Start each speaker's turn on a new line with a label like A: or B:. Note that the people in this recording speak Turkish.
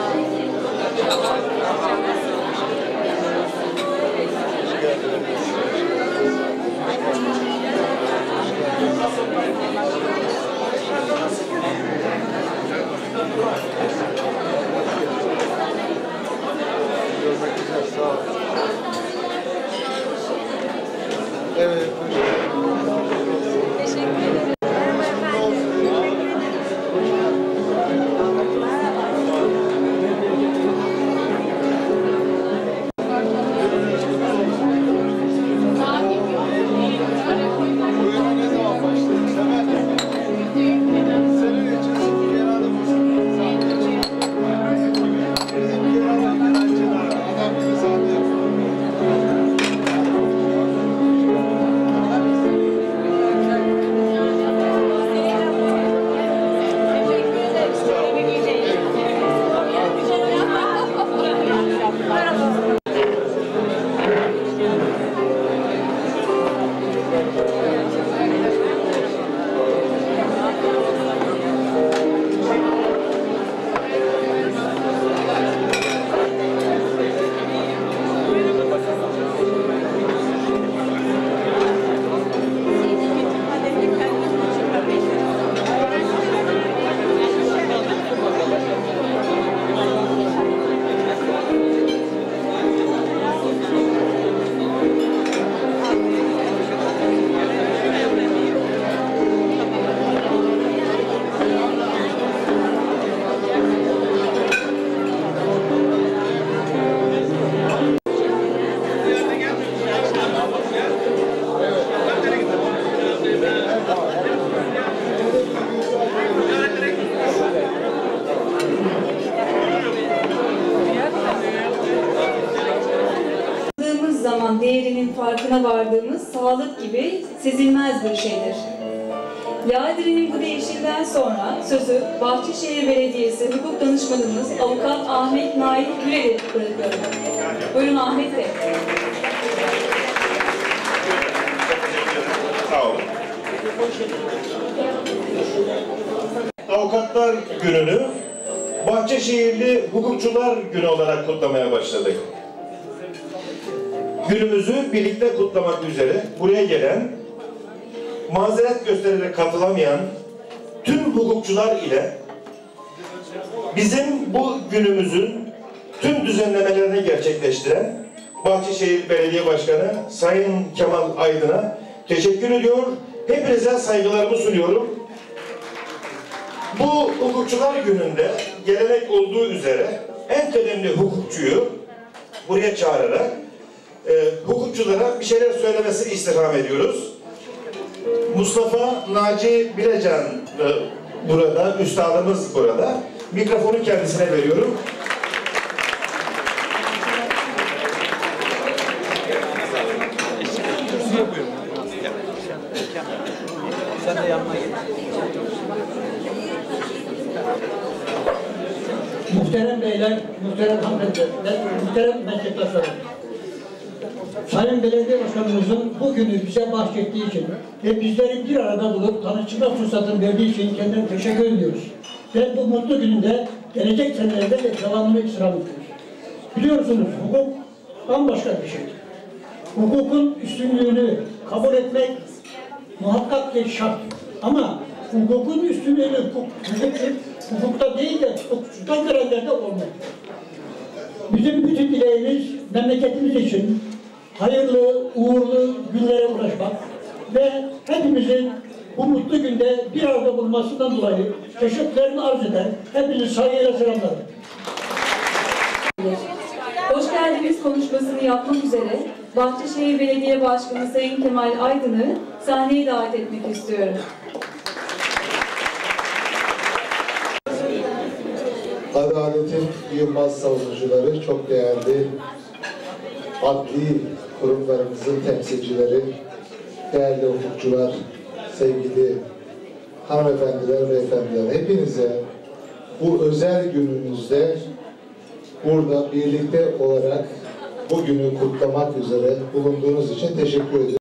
A: Evet.
B: Teşekkür ederim.
A: Buyurun, ne zaman başladın? Senin için genelde bizim genelde adam gibi sahne yapıyor.
C: Zaman değerinin farkına vardığımız sağlık gibi sezilmez bir şeydir. Yadiri'nin bu değişimden sonra sözü Bahçeşehir Belediyesi Hukuk Danışmanımız Avukat Ahmet Nail Gürel'e bırakıyorum. Buyurun Ahmet Bey.
D: Sağ olun. Avukatlar Günü'nü Bahçeşehirli Hukukçular Günü olarak kutlamaya başladık. Günümüzü birlikte kutlamak üzere buraya gelen, mazeret göstererek katılamayan tüm hukukçular ile bizim bu günümüzün tüm düzenlemelerini gerçekleştiren Bahçeşehir Belediye Başkanı Sayın Kemal Aydın'a teşekkür ediyor. Hepinize saygılarımı sunuyorum. Bu Hukukçular Günü'nde gelenek olduğu üzere en kıdemli hukukçuyu buraya çağırarak hukukçulara bir şeyler söylemesini istirham ediyoruz. Mustafa Naci Bilecan burada, üstadımız burada. Mikrofonu kendisine veriyorum.
A: Sen de yanına git.
E: Muhterem beyler, muhterem hanımefendiler, muhterem meslektaşlarım. Sayın Belediye Başkanımızın bugünü bize bahşettiği için ve bizlerin bir arada bulup tanışma fırsatını verdiği için kendine teşekkür ediyoruz. Ve bu mutlu gününde gelecek senelerde de devamını istirham ediyoruz. Biliyorsunuz hukuk bambaşka bir şeydir. Hukukun üstünlüğünü kabul etmek muhakkak ki şart. Ama hukukun üstünlüğünü hukukta değil de hukukçuluktan görenlerde olmak. Bizim bütün dileğimiz memleketimiz için hayırlı, uğurlu günlere ulaşmak ve hepimizin bu mutlu günde bir arada bulunmasından dolayı teşekkürlerimi arz eder. Hepinizi saygıyla selamlarım.
C: Hoş geldiniz konuşmasını yapmak üzere Bahçeşehir Belediye Başkanı Sayın Kemal Aydın'ı sahneye davet etmek istiyorum.
A: Adaletin yılmaz savunucuları, çok değerli adli kurumlarımızın temsilcileri, değerli hukukçular, sevgili hanımefendiler ve efendiler, hepinize bu özel gününüzde burada birlikte olarak bugünü kutlamak üzere bulunduğunuz için teşekkür ediyorum.